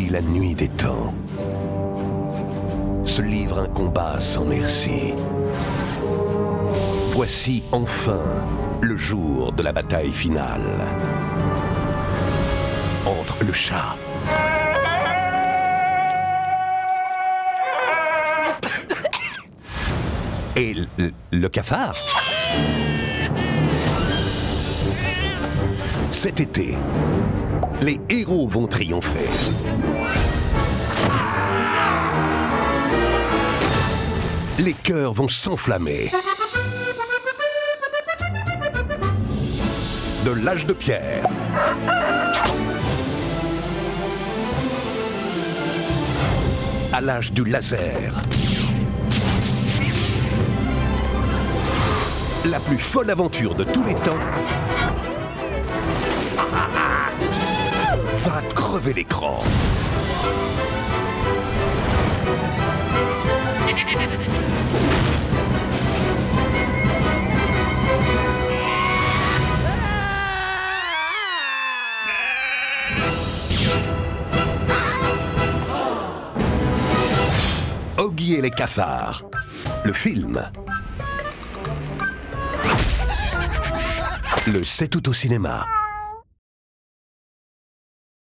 Oggy, la nuit des temps, se livre un combat sans merci. Voici enfin le jour de la bataille finale. Entre le chat et le cafard. Cet été, les héros vont triompher. Les cœurs vont s'enflammer. De l'âge de pierre à l'âge du laser. La plus folle aventure de tous les temps va crever l'écran. Oggy et les cafards, le film. Le 7 août au cinéma.